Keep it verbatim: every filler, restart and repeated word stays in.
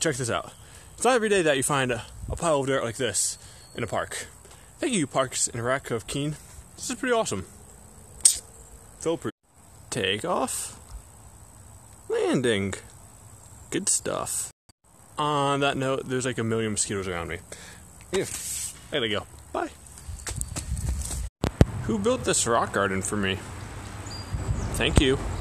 check this out. It's not every day that you find a, a pile of dirt like this in a park. Thank you, Parks and Rec of Keene. This is pretty awesome. Feel pretty. Take off. Landing. Good stuff. On that note, there's like a million mosquitoes around me. Yeah, I gotta go. Bye. Who built this rock garden for me? Thank you.